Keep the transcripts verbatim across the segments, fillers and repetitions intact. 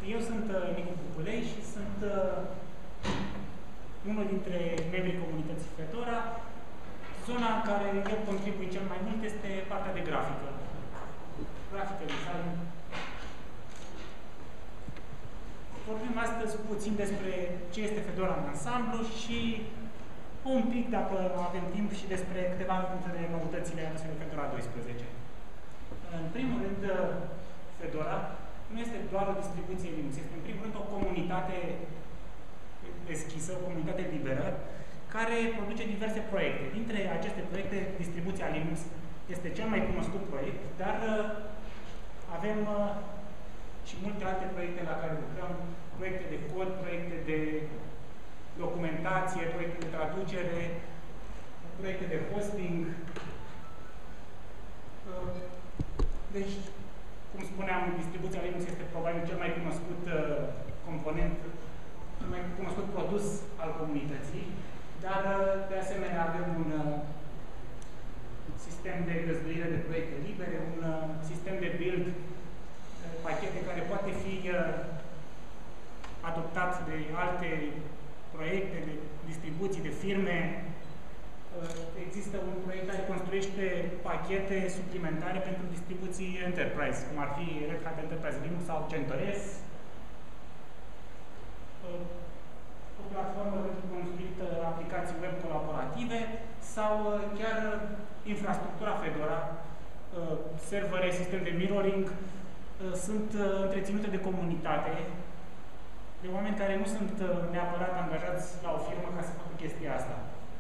Eu sunt uh, Nicu Buculei și sunt uh, unul dintre membrii comunității Fedora. Zona în care eu contribui cel mai mult este partea de grafică. Grafică, design. Vorbim astăzi puțin despre ce este Fedora în ansamblu și un pic, dacă avem timp, și despre câteva dintre noutățile aduse de Fedora doisprezece. În primul rând, Fedora nu este doar o distribuție Linux, este în primul rând o comunitate deschisă, o comunitate liberă, care produce diverse proiecte. Dintre aceste proiecte, distribuția Linux este cel mai cunoscut proiect, dar avem și multe alte proiecte la care lucrăm, proiecte de cod, proiecte de documentație, proiecte de traducere, proiecte de hosting. Deci, cum spuneam, distribuția Linux este probabil cel mai cunoscut uh, component, cel mai cunoscut produs al comunității, dar uh, de asemenea avem un uh, sistem de găzduire de proiecte libere, un uh, sistem de build, uh, pachete care poate fi uh, adoptat de alte proiecte, de distribuții, de firme. Există un proiect care construiește pachete suplimentare pentru distribuții Enterprise, cum ar fi Red Hat Enterprise Linux sau CentOS. O platformă pentru construit aplicații web colaborative sau chiar infrastructura Fedora, servere, sistem de mirroring, sunt întreținute de comunitate, de oameni care nu sunt neapărat angajați la o firmă ca să facă chestia asta.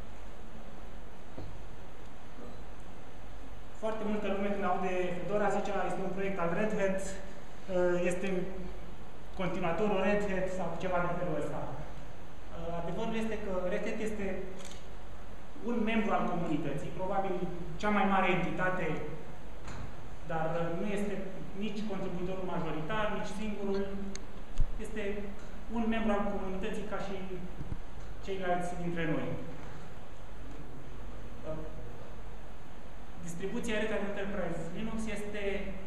Foarte multă lume când aude Fedora zice că este un proiect al Red Hat, este continuatorul Red Hat sau ceva de felul ăsta. Adevărul este că Red Hat este un membru al comunității, probabil cea mai mare entitate, dar nu este nici contribuitorul majoritar, nici singurul. Este un membru al comunității ca și ceilalți dintre noi. Distribuția Red Hat Enterprise Linux este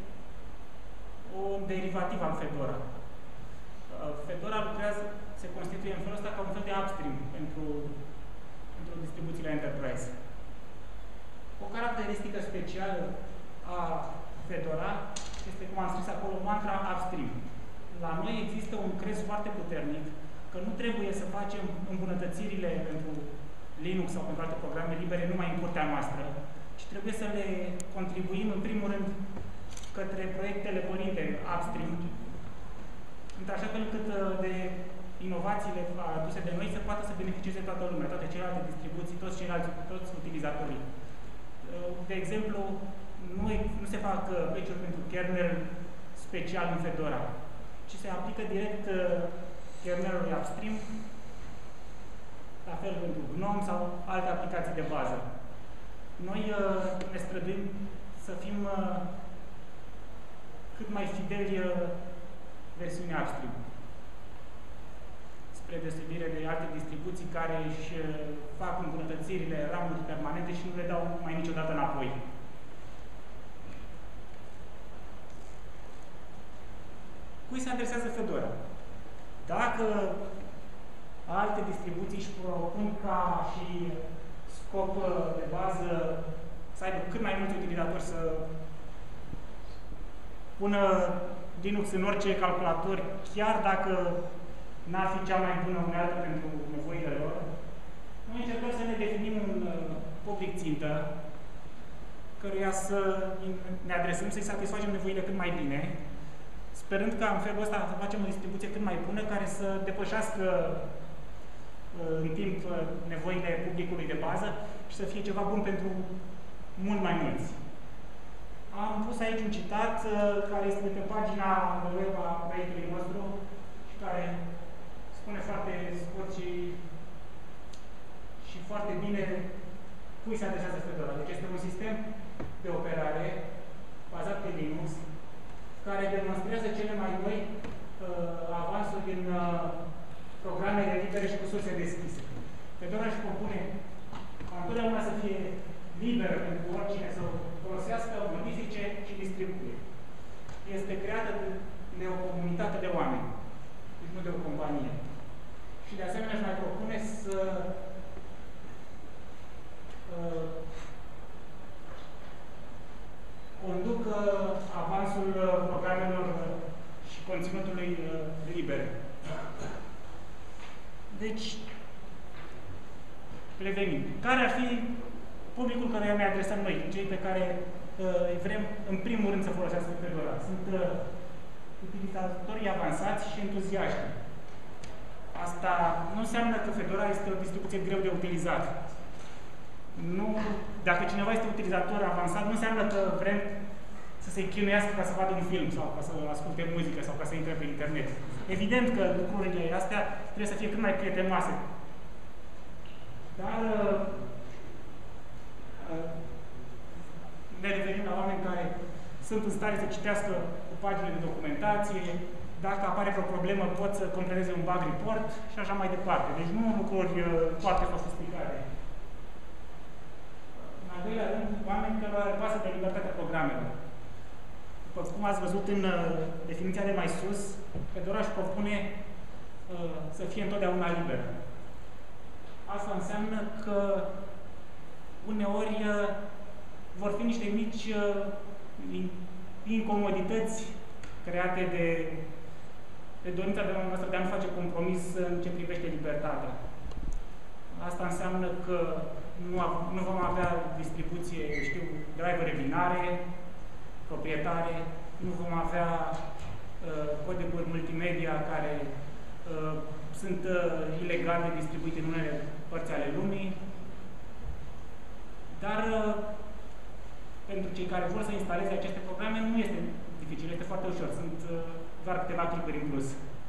un derivativ al Fedora. Fedora lucrează, se constituie în felul ăsta ca un fel de upstream pentru, pentru distribuțiile Enterprise. O caracteristică specială a Fedora este, cum am scris acolo, mantra upstream. La noi există un crez foarte puternic că nu trebuie să facem îmbunătățirile pentru Linux sau pentru alte programe libere numai în curtea noastră, ci trebuie să le contribuim, în primul rând, către proiectele părinte upstream, într-așa fel încât de inovațiile aduse de noi să poată să beneficieze toată lumea, toate celelalte distribuții, toți ceilalți, toți utilizatorii. De exemplu, nu, nu se fac patch-uri pentru kernel special în Fedora, ci se aplică direct kernelului upstream, la fel pentru GNOME sau alte aplicații de bază. Noi uh, ne străduim să fim uh, cât mai fideli uh, versiunii upstream, spre deosebire de alte distribuții care își uh, fac îmbunătățirile RAM-uri permanente și nu le dau mai niciodată înapoi. Cui se adresează Fedora? Dacă alte distribuții își propun ca și scop de bază să aibă cât mai mulți utilizatori să pună Linux în orice calculator, chiar dacă n-ar fi cea mai bună unealtă pentru nevoile lor, noi încercăm să ne definim un public țintă, căruia să ne adresăm, să-i satisfacem nevoile cât mai bine, sperând ca în felul ăsta să facem o distribuție cât mai bună, care să depășească în timp nevoile publicului de bază și să fie ceva bun pentru mult mai mulți. Am pus aici un citat care este de pe pagina web a proiectului nostru și care spune foarte scurt și, și foarte bine cui se adresează Fedora. Deci este un sistem de operare bazat pe Linux care demonstrează cele mai noi uh, avansuri din uh, programele libere și cu surse deschise. Fedora își propune ca întotdeauna să fie liberă pentru oricine să o folosească, modifice și distribuie. Este creată de, de o comunitate de oameni. nu de o companie. Și de asemenea își mai propune să uh, conducă avansul programelor și conținutului uh, liber. Deci, revenim. Care ar fi publicul căruia ne adresăm noi, cei pe care uh, vrem, în primul rând, să folosească Fedora? Sunt uh, utilizatorii avansați și entuziaști. Asta nu înseamnă că Fedora este o distribuție greu de utilizat. Nu, dacă cineva este utilizator avansat, nu înseamnă că vrem să se chinuiască ca să vadă un film sau ca să asculte muzică sau ca să intre pe internet. Evident că lucrurile astea trebuie să fie cât mai prietenoase. Dar ne referim la oameni care sunt în stare să citească o pagină de documentație, dacă apare vreo problemă pot să completeze un bug report și așa mai departe. Deci nu lucruri foarte sofisticate. În al doilea rând, oameni care le pasă de libertatea programelor. După cum ați văzut în definiția de mai sus, Fedora își propune uh, să fie întotdeauna liberă. Asta înseamnă că uneori uh, vor fi niște mici uh, incomodități create de, de dorința de noastră de a nu face compromis în ce privește libertatea. Asta înseamnă că nu, nu vom avea distribuție, știu, drivere binare, proprietare, nu vom avea uh, codecuri multimedia care uh, sunt uh, ilegale distribuite în unele părți ale lumii, dar uh, pentru cei care vor să instaleze aceste programe nu este dificil, este foarte ușor, sunt uh, doar câteva clipuri în plus.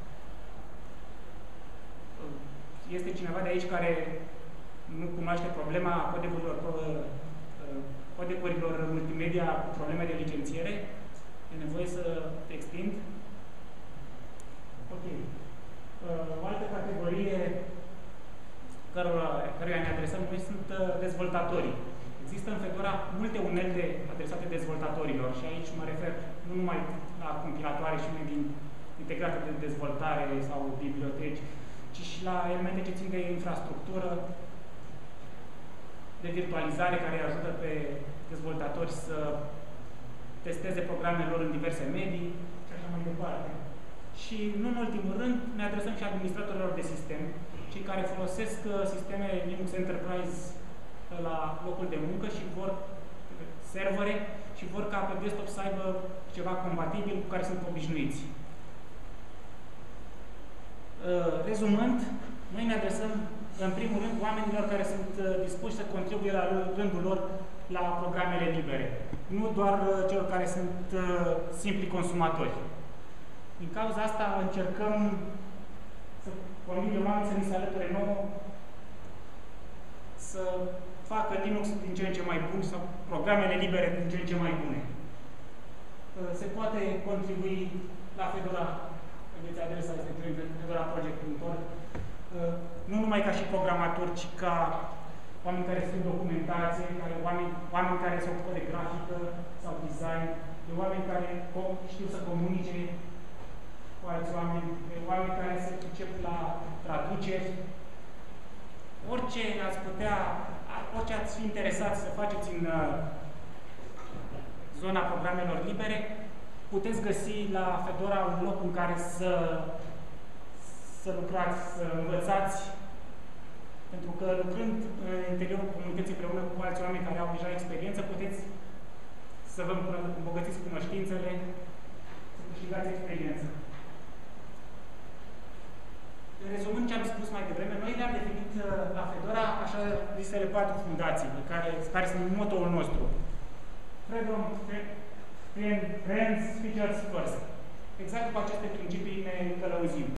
Uh, este cineva de aici care nu cunoaște problema codecurilor uh, codecurilor multimedia cu probleme de licențiere? E nevoie să te extind? Ok. O altă categorie căruia ne adresăm noi sunt dezvoltatorii. Există în Fedora multe unelte adresate dezvoltatorilor și aici mă refer nu numai la compilatoare și unele integrate de dezvoltare sau biblioteci, ci și la elemente ce țin de infrastructură, de virtualizare care îi ajută pe dezvoltatori să testeze programele lor în diverse medii și așa mai departe. Și nu în ultimul rând ne adresăm și administratorilor de sistem, cei care folosesc sisteme Linux Enterprise la locul de muncă și vor servere și vor ca pe desktop să aibă ceva compatibil cu care sunt obișnuiți. Rezumând, noi ne adresăm în primul rând oamenilor care sunt dispuși să contribuie la rândul lor la programele libere, nu doar celor care sunt simpli consumatori. Din cauza asta încercăm să convingem oamenii să ni se alăture nouă, să facă Linux din ce în ce mai bun sau programele libere din ce în ce mai bune. Se poate contribui la Fedora, vedeți adresa este fedora project punct org, nu numai ca și programatori, ci ca oameni care sunt documentație, care, oameni, oameni care se ocupă de grafică sau design, de oameni care știu să comunice cu alți oameni, de oameni care se pricep la traduceri. Orice ați putea, orice ați fi interesați să faceți în zona programelor libere, puteți găsi la Fedora un loc în care să, să lucrați, să învățați, pentru că lucrând în interiorul comunității împreună cu alți oameni care au deja experiență, puteți să vă îmbogățiți cunoștințele, să câștigați experiență. Rezumând ce am spus mai devreme, noi le-am definit la Fedora așa zisele patru fundații, care, care sunt motoul nostru. Freedom, Friends, Features First. Exact cu aceste principii ne călăuzim.